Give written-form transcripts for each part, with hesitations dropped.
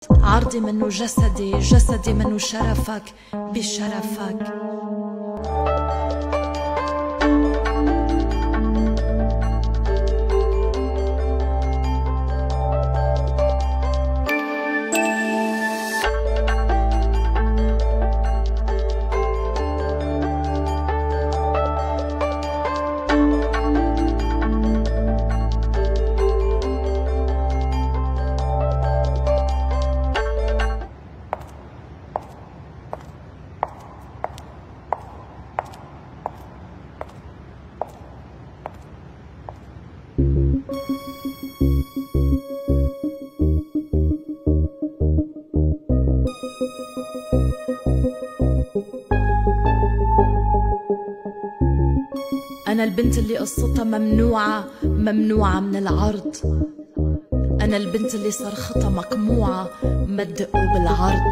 عرضي منه جسدي، جسدي منه شرفك بشرفك. أنا البنت اللي قصتها ممنوعة، ممنوعة من العرض. أنا البنت اللي صرختها مقموعة، ما تدقوا بالعرض.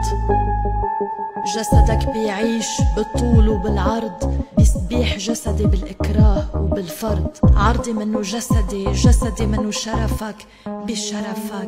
جسدك بيعيش بالطول وبالعرض، بيسبيح جسدي بالإكراه وبالفرض. عرضي منه جسدي، جسدي منه شرفك بشرفك.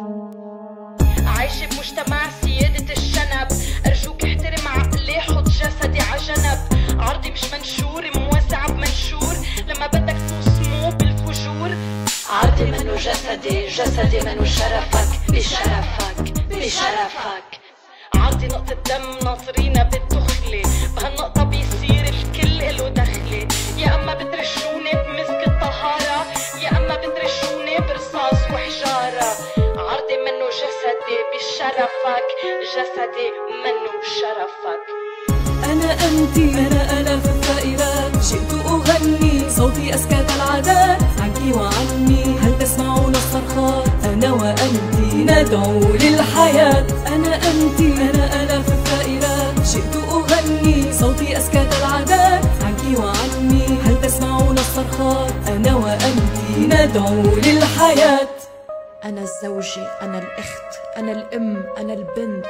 عايشة بمجتمع سيادة الشنب، أرجوك احترم عقلي، حط جسدي عجنب. عرضي مش منشور، موسع بمنشور، لما بدك توصمه بالفجور. عرضي منه جسدي، جسدي منه شرفك بشرفك بشرفك. عرضي نقطة دم ناطرينا بالدخلة، بهالنقطة بيصير الكل إله دخلة. يا أما بترشوني بمسك الطهارة، يا أما بترشوني برصاص وحجارة. عرضي منه جسدي بشرفك، جسدي منه شرفك. أنا أنتي، أنا آلاف الثائرات، جئت أغني، صوتي أسكت العادات عنك وعني. هل تسمعون الصرخات؟ أنا وأنتي ندعو للحياة. أنا أنتي، أنا آلاف الثائرات، جئت أغني، صوتي أسكت العادات عنك وعني. هل تسمعون الصرخات؟ أنا وأنتي ندعو للحياة. أنا الزوجة، أنا الأخت، أنا الأم، أنا البنت.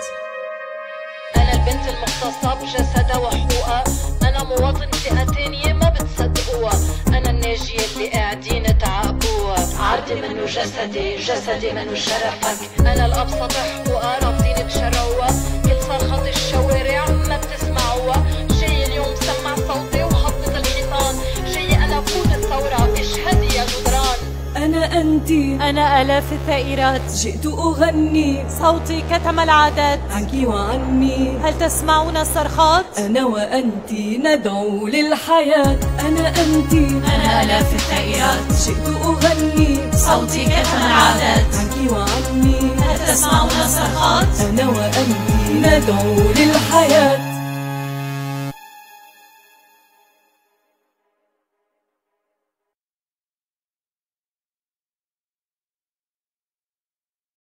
أنا البنت المختصة بجسدها وحقوقها. أنا مواطن فئة تانية ما بتصدقوها. أنا الناجية اللي قاعدين تعاقبوها. عرضي منه جسدي، جسدي منه شرفك. أنا الأبسط حقوقها رافضين تشروها. كل صرخات الشوارع ما بتسمعوها. جاي اليوم سمع صوتي وحطت الحيطان. جاي أنا فوت الثورة، اشهدي يا جدران. أنا أنتي، أنا آلاف الثائرات، جئت أغني، صوتي كتم العادات عنك وعني. هل تسمعون الصرخات؟ أنا وأنتي ندعو للحياة. أنا أنتي، أنا آلاف الثائرات، جئت أغني، صوتي كتم العادات عنك وعني. هل تسمعون الصرخات؟ أنا وأنتي ندعو للحياة.